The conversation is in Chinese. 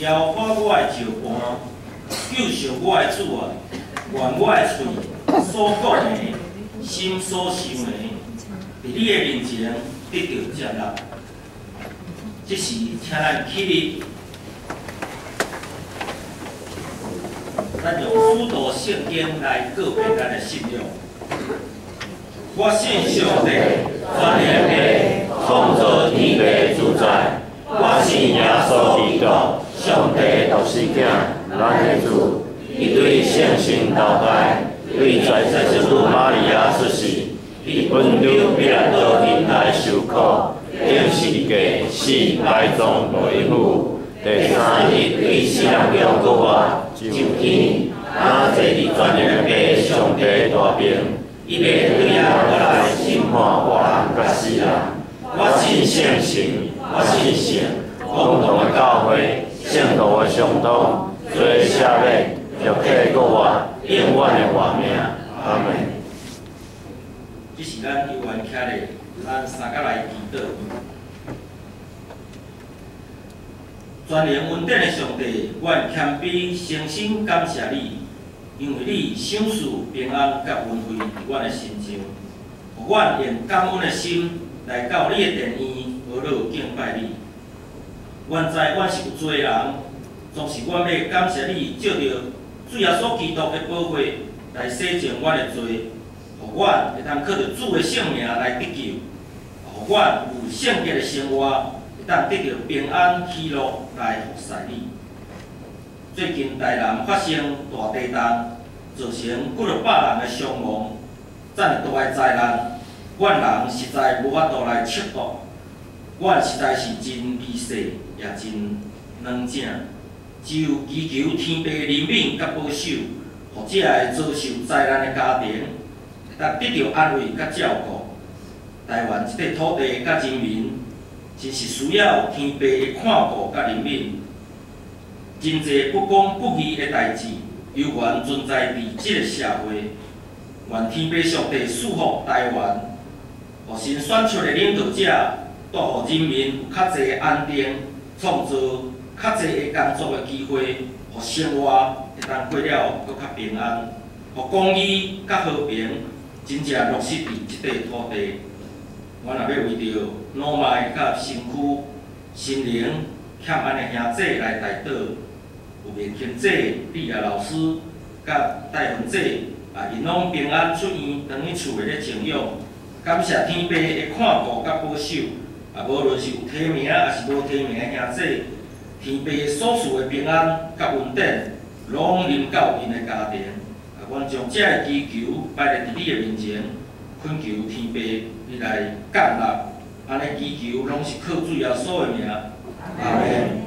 消化我的石盘，救赎我的主啊，愿我的嘴所讲的，心所想的，伫你的面前得到接纳。这时，请咱起立，咱用辅导圣经来告别咱的信仰。我信上帝，全能的创造天地主宰。我信耶稣基督，上帝独生子，咱的主。伊对圣神投胎，对在世之母玛利亚出世，伊本着彼拉多天来受苦。定世界死埋葬落阴府，第三日对死人中搁活上天，那坐伫全能的上帝大边，伊要对咱来审判活人甲死人。我信圣神，我信神，共同的教会，圣徒的相通，做赦免，肉体搁活，永远的活命。阿门。这是咱游园徛咧。咱三甲来祈祷，全能恩典的上帝，阮谦卑诚心感谢你，因为你赏赐平安甲恩惠伫阮的心中，互阮用感恩的心来到你的殿院，学乐敬拜你。阮知阮是有罪人，总是阮要感谢你，借着主耶稣基督的宝血来洗净阮的罪，互阮会通靠着主的圣名来得救。互阮有圣洁的生活，会当得到平安喜乐来服侍你。最近台南发生大地震，造成几落百人的伤亡，这么大的灾难，阮人实在无法度来测度。阮实在是真微细，也真软正，只有祈求天父怜悯甲保守，互这个遭受灾难的家庭，会当得到安慰甲照顾。台湾这块土地甲人民，真是需要天父的看顾甲怜悯。真侪不公不义的代志，犹原存在伫这个社会。愿天父上帝赐福台湾，互新选出的领导者，带互人民有较侪安定，创造较侪的工作的机会，互生活会当过了搁较平安，互公义甲和平真正落实伫这块土地。我若要为着脑脉甲身躯、心灵欠安的兄弟来代祷，有面亲姐、李亚老师甲戴云姐，因拢平安出院，回去厝内咧静养。感谢天父的看顾甲保守，无论是有提名还是无提名的兄弟，天父所赐的平安甲恩典，拢临到因的家庭。阮将这个祈求摆在你的面前，恳求天父。你来降纳，安尼祈求拢是靠主耶稣的名，阿门。